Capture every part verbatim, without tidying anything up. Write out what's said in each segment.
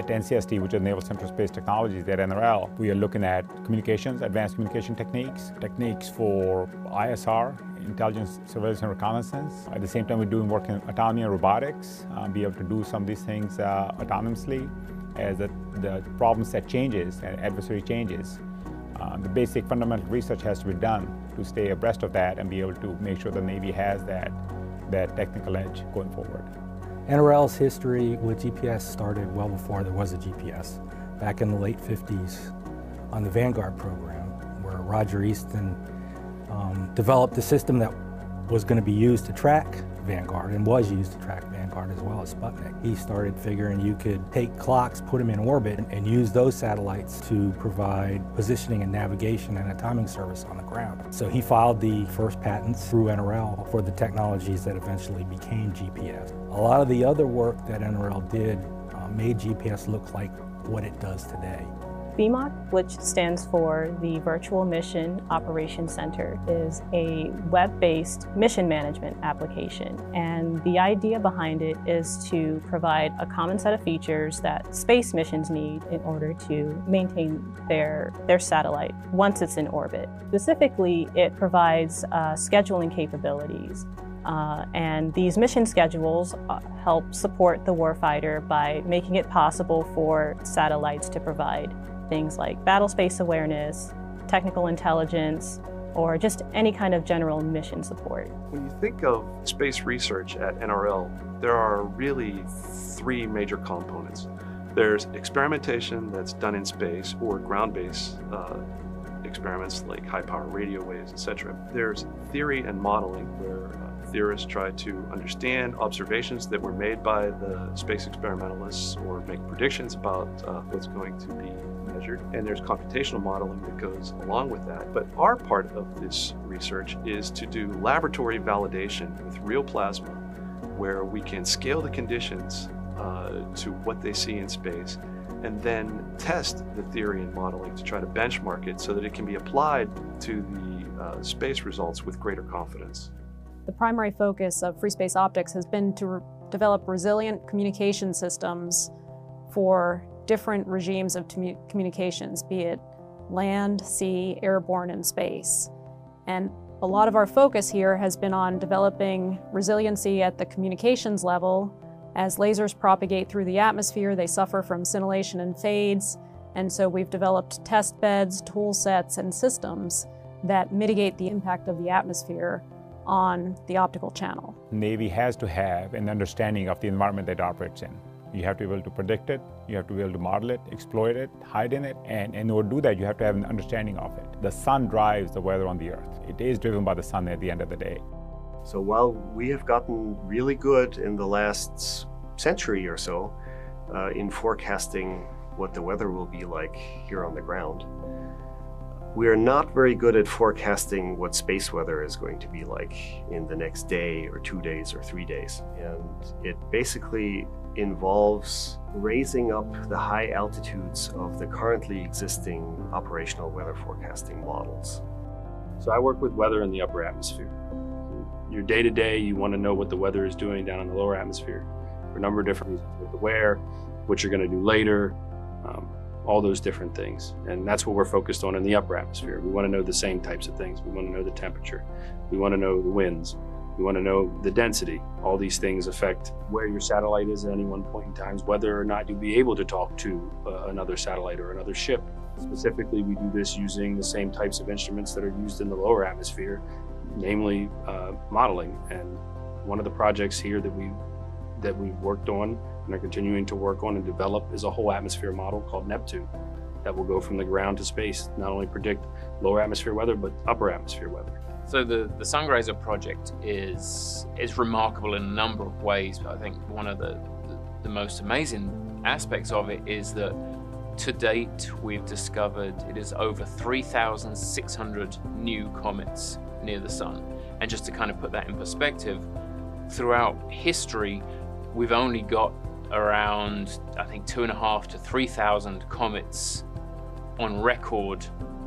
At N C S T, which is Naval Center of Space Technologies at N R L, we are looking at communications, advanced communication techniques, techniques for I S R, intelligence, surveillance, and reconnaissance. At the same time, we're doing work in autonomy and robotics, uh, be able to do some of these things uh, autonomously as the, the problem set changes and adversary changes. Uh, the basic fundamental research has to be done to stay abreast of that and be able to make sure the Navy has that, that technical edge going forward. N R L's history with G P S started well before there was a G P S, back in the late fifties on the Vanguard program, where Roger Easton um, developed a system that was going to be used to track Vanguard and was used to track Vanguard as well as Sputnik. He started figuring you could take clocks, put them in orbit, and use those satellites to provide positioning and navigation and a timing service on the ground. So he filed the first patents through N R L for the technologies that eventually became G P S. A lot of the other work that N R L did uh, made G P S look like what it does today. V M O C, which stands for the Virtual Mission Operations Center, is a web-based mission management application. And the idea behind it is to provide a common set of features that space missions need in order to maintain their, their satellite once it's in orbit. Specifically, it provides uh, scheduling capabilities. Uh, and these mission schedules uh, help support the warfighter by making it possible for satellites to provide things like battle space awareness, technical intelligence, or just any kind of general mission support. When you think of space research at N R L, there are really three major components. There's experimentation that's done in space or ground-based uh, experiments like high-power radio waves, et cetera. There's theory and modeling, where uh, theorists try to understand observations that were made by the space experimentalists or make predictions about uh, what's going to be measured. And there's computational modeling that goes along with that. But our part of this research is to do laboratory validation with real plasma, where we can scale the conditions uh, to what they see in space, and then test the theory and modeling to try to benchmark it so that it can be applied to the uh, space results with greater confidence. The primary focus of free space optics has been to re develop resilient communication systems for different regimes of communications, be it land, sea, airborne, and space. And a lot of our focus here has been on developing resiliency at the communications level. As lasers propagate through the atmosphere, they suffer from scintillation and fades, and so we've developed test beds, tool sets, and systems that mitigate the impact of the atmosphere on the optical channel. Navy has to have an understanding of the environment that it operates in. You have to be able to predict it, you have to be able to model it, exploit it, hide in it, and in order to do that, you have to have an understanding of it. The sun drives the weather on the Earth. It is driven by the sun at the end of the day. So while we have gotten really good in the last century or so uh, in forecasting what the weather will be like here on the ground, we are not very good at forecasting what space weather is going to be like in the next day or two days or three days. And it basically involves raising up the high altitudes of the currently existing operational weather forecasting models. So I work with weather in the upper atmosphere. Your day-to-day, you want to know what the weather is doing down in the lower atmosphere for a number of different reasons, with the where, what you're going to do later, um, all those different things. And that's what we're focused on in the upper atmosphere. We want to know the same types of things. We want to know the temperature. We want to know the winds. We want to know the density. All these things affect where your satellite is at any one point in time, whether or not you'll be able to talk to uh, another satellite or another ship. Specifically, we do this using the same types of instruments that are used in the lower atmosphere, namely uh, modeling. And one of the projects here that we that we've worked on and are continuing to work on and develop is a whole atmosphere model called Neptune that will go from the ground to space, not only predict lower atmosphere weather, but upper atmosphere weather. So the, the Sungrazer project is, is remarkable in a number of ways, but I think one of the, the, the most amazing aspects of it is that to date we've discovered it is over three thousand six hundred new comets near the sun. And just to kind of put that in perspective, throughout history, we've only got around, I think, two and a half to three thousand comets on record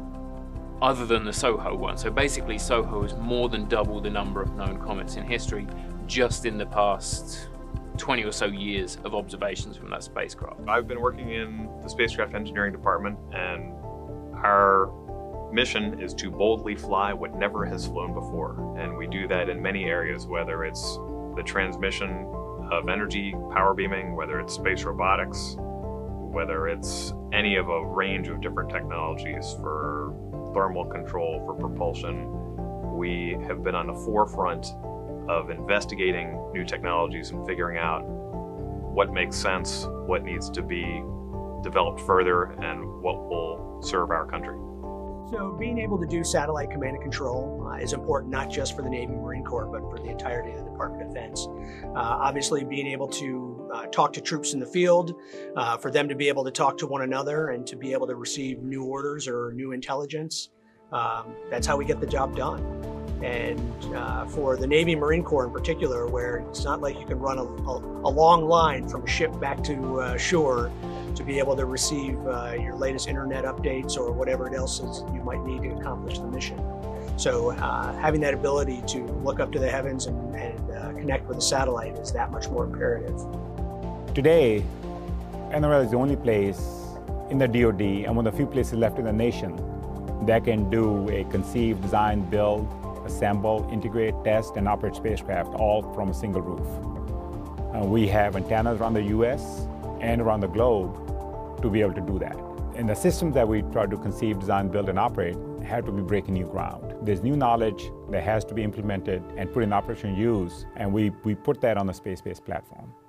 other than the SOHO one. So basically SOHO is more than double the number of known comets in history just in the past twenty or so years of observations from that spacecraft. I've been working in the spacecraft engineering department, and our mission is to boldly fly what never has flown before. And we do that in many areas, whether it's the transmission of energy, power beaming, whether it's space robotics, whether it's any of a range of different technologies for thermal control, for propulsion. We have been on the forefront of investigating new technologies and figuring out what makes sense, what needs to be developed further, and what will serve our country. So being able to do satellite command and control uh, is important not just for the Navy and Marine Corps, but for the entirety of the Department of Defense. Uh, obviously, being able to uh, talk to troops in the field, uh, for them to be able to talk to one another and to be able to receive new orders or new intelligence, um, that's how we get the job done. And uh, for the Navy and Marine Corps in particular, where it's not like you can run a, a, a long line from a ship back to uh, shore to be able to receive uh, your latest internet updates or whatever else is you might need to accomplish the mission. So uh, having that ability to look up to the heavens and, and uh, connect with a satellite is that much more imperative. Today, N R L is the only place in the D O D and one of the few places left in the nation that can do a conceive, design, build, assemble, integrate, test, and operate spacecraft all from a single roof. Uh, we have antennas around the U S and around the globe to be able to do that. And the systems that we try to conceive, design, build, and operate have to be breaking new ground. There's new knowledge that has to be implemented and put in operational use, and we, we put that on the space-based platform.